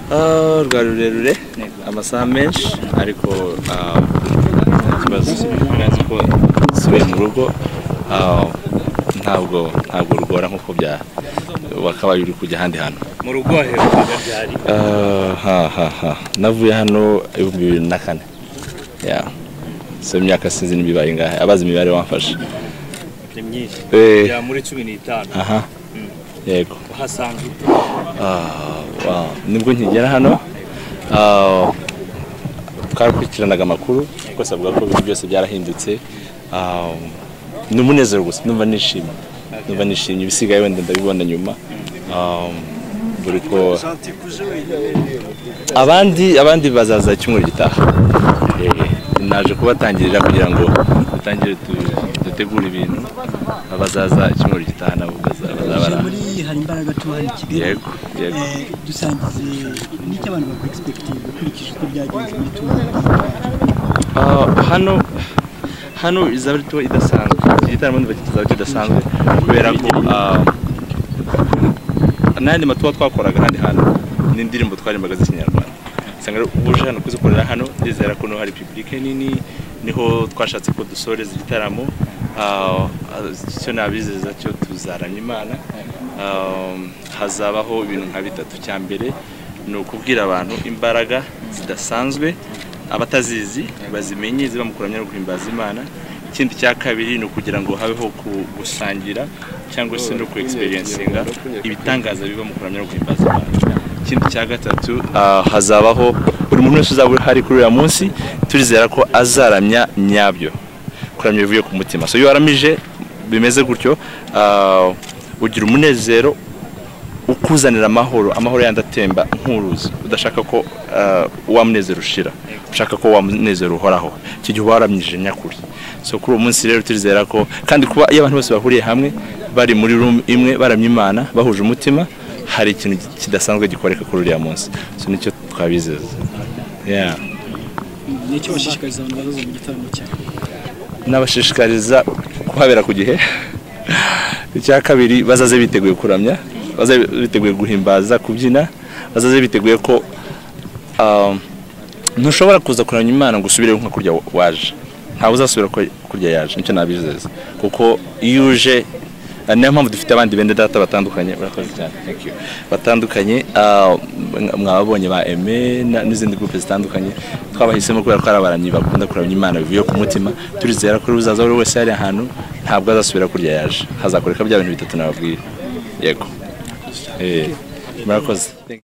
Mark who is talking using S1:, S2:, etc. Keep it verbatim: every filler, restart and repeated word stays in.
S1: ah rwa rurerure amasaha menshi ariko ah kibazo nzi ko subiye mu rugo ah ntabwo ntabwo rugora nkuko bya bakaba yuri kujya handi hano
S2: mu rugo aherukaga byari
S1: ah ha ha ha navuye hano ibihumbi bibiri na kane ya so imyaka sinzi nibibaye ngahe abazi imibare wamfashe
S2: myinshi
S1: eh
S2: ya muri cumi n'itanu
S1: aha yego
S2: uhasanga
S1: ah wow nibwo nkigera hano ah twakurikiranaga amakuru kuko savuga ko ibintu byose byarahindutse ah numunezero gusa numva nishimye numva nishimye ibisigaye wenda ndabibona nyuma ah buriko abandi abandi bazaza cyumwe gitaha eh naje kubatangirira kugira ngo dutangire dutegura ibintu abazaza cyumwe gitaha nabo bazabara
S3: muri hari imbaraga tuhari Kigali
S1: yego yego
S3: dusangize n'icyo abantu bakwiexpecting ukurikije uko byagenze muri tuwa
S1: ah hano hano izabari to idasanzwe igitaramo ndabakizaba kidasanzwe kubera ko ah nandi matuwa twakoraga handi hano n'indirimbo twarimbaga z'ikinyarwanda sanga uje hano kuzikorera hano ndizera ko no hari public nini niho twashatse ko dusoreza igitaramo ah cyo nabizeza cyo tuzaramya Imana ah hazabaho ibintu nka bitatu cyambere no kubwira abantu imbaraga zidasanzwe abatazizi bazimenye ziba mukuramya no guhimbaza Imana. Ikindi cya kabiri no kugira ngo habeho gusangira cyangwa se no ku experiencinga ibitangaza biba mukuramya no guhimbaza Imana. Ikindi cya gatatu uh, hazabaho buri muntu wese uzaba hari kuri uyu munsi turizera ko azaramya nyabyo kuramya bivuye ku mutima. So iyo waramije bimeze gutyo uh, ugira umunezero ukuzanira amahoro amahoro yandatemba nk'uruzi udashaka ko uh, wa munezero ushira ushaka ko wa munezero uhoraho kigihe waramyije nyakuri. So kuri uwo munsi rero turizera ko kandi kuba iyo abantu bose bahuriye hamwe bari muri room imwe baramya Imana bahuje umutima hari ikintu kidasanzwe gikoreka kuri uriya munsi. So nicyo twabizeza. Yeah.
S3: Nicyo bashishikariza abantu bazaza mu gitaramo cyawe.
S1: Nabashishikariza kuhabera ku gihe. Icya kabiri bazaze biteguye kuramya, bazaze biteguye guhimbaza kubyina, bazaze biteguye ko um ntushobora kuza kuramya Imana ngo usubire nka kurya waje. Ntawe uzasubira kurya yaje nicyo nabizeza kuko iyo uje niyo mpamvu dufite abandi bende data batandukanye barakoze cyane thank you batandukanye mwababonye ba Aime n'izindi groupe zitandukanye twabahisemo kubera ko ari abaramyi bakunda kuramya Imana bivuye ku mutima turizera ko uzaza buri wese ari ahantu ntabwo azasubira kurya yaje hazakoreka bya bintu bitatu nababwiye yego eh murakoze.